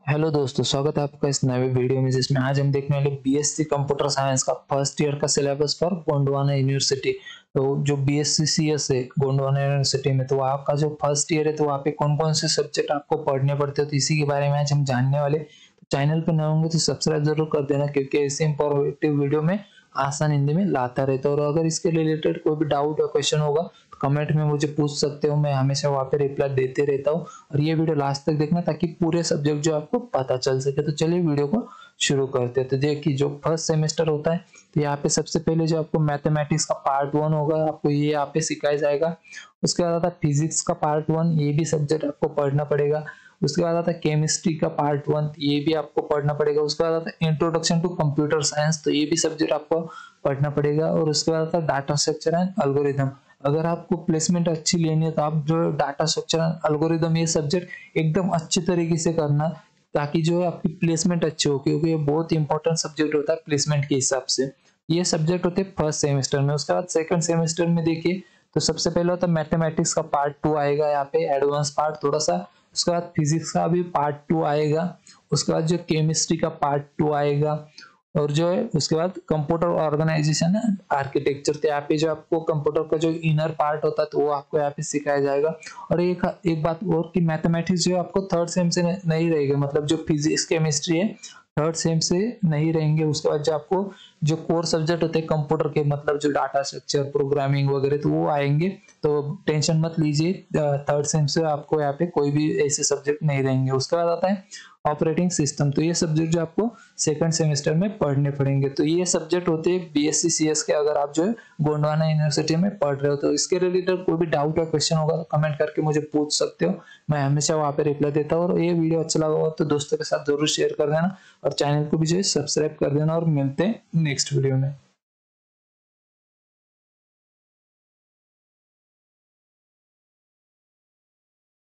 Hello दोस्तों, स्वागत है आपका इस नए वीडियो में जिसमें आज हम देखने वाले बीएससी कंप्यूटर साइंस का फर्स्ट ईयर का सिलेबस फॉर गोंडवाना यूनिवर्सिटी। तो जो बीएससी सीएस है गोंडवाना यूनिवर्सिटी में, तो आपका जो फर्स्ट ईयर है तो वहाँ पे कौन कौन से सब्जेक्ट आपको पढ़ने पड़ते हो, तो इसी के बारे में आज हम जानने वाले। तो चैनल पर नए होंगे तो सब्सक्राइब जरूर कर देना, क्योंकि ऐसे इंफॉर्मेटिव वीडियो में आसान हिंदी में लाता रहता है। और अगर इसके रिलेटेड कोई भी डाउट या क्वेश्चन होगा तो कमेंट में मुझे पूछ सकते हो, मैं हमेशा वहाँ पे रिप्लाई देते रहता हूँ। और ये वीडियो लास्ट तक देखना ताकि पूरे सब्जेक्ट जो आपको पता चल सके। तो चलिए वीडियो को शुरू करते हैं। तो देखिए, जो फर्स्ट सेमेस्टर होता है तो यहाँ पे सबसे पहले जो आपको मैथमेटिक्स का पार्ट 1 होगा, आपको ये यहाँ पे सिखाया जाएगा। उसके बाद आता है फिजिक्स का पार्ट 1, ये भी सब्जेक्ट आपको पढ़ना पड़ेगा। उसके बाद आता है केमिस्ट्री का पार्ट 1, ये भी आपको पढ़ना पड़ेगा। उसके बाद आता है इंट्रोडक्शन टू कंप्यूटर साइंस, तो ये भी सब्जेक्ट आपको पढ़ना पड़ेगा। और उसके बाद आता है डाटा स्ट्रक्चर एंड एल्गोरिथम। अगर आपको प्लेसमेंट अच्छी लेनी है तो आप जो डाटा स्ट्रक्चर एंड एल्गोरिदम ये सब्जेक्ट एकदम अच्छे तरीके से करना, ताकि जो है आपकी प्लेसमेंट अच्छी हो, क्योंकि ये बहुत इंपॉर्टेंट सब्जेक्ट होता है प्लेसमेंट के हिसाब से। ये सब्जेक्ट होते हैं फर्स्ट सेमेस्टर में। उसके बाद सेकंड सेमेस्टर में देखिए, तो सबसे पहले होता है मैथमेटिक्स का पार्ट 2 आएगा, यहाँ पे एडवांस पार्ट थोड़ा सा। उसके बाद फिजिक्स का भी पार्ट 2 आएगा। उसके बाद जो केमिस्ट्री का पार्ट 2 आएगा। और जो है उसके बाद कंप्यूटर ऑर्गेनाइजेशन है आर्किटेक्चर, तो यहाँ पे जो आपको कंप्यूटर का जो इनर पार्ट होता है तो वो आपको यहाँ पे सिखाया जाएगा। और एक बात और कि मैथमेटिक्स जो है आपको थर्ड सेम से नहीं रहेगा, मतलब जो फिजिक्स केमिस्ट्री है थर्ड सेम से नहीं रहेंगे। उसके बाद जो आपको जो कोर सब्जेक्ट होते हैं कंप्यूटर के, मतलब जो डाटा स्ट्रक्चर प्रोग्रामिंग वगैरह, तो वो आएंगे। तो टेंशन मत लीजिए, थर्ड सेम से आपको यहाँ पे कोई भी ऐसे सब्जेक्ट नहीं रहेंगे। उसके बाद आता है ऑपरेटिंग सिस्टम, तो ये सब्जेक्ट जो आपको सेकंड सेमेस्टर में पढ़ने पड़ेंगे। तो ये सब्जेक्ट होते हैं बीएससी सीएस के, अगर आप जो है गोंडवाना यूनिवर्सिटी में पढ़ रहे हो। तो इसके रिलेटेड कोई भी डाउट या क्वेश्चन होगा तो कमेंट करके मुझे पूछ सकते हो, मैं हमेशा वहाँ पे रिप्लाई देता हूँ। और ये वीडियो अच्छा लगा हो तो दोस्तों के साथ जरूर शेयर कर देना, और चैनल को भी जो है सब्सक्राइब कर देना। और मिलते हैं नेक्स्ट वीडियो में।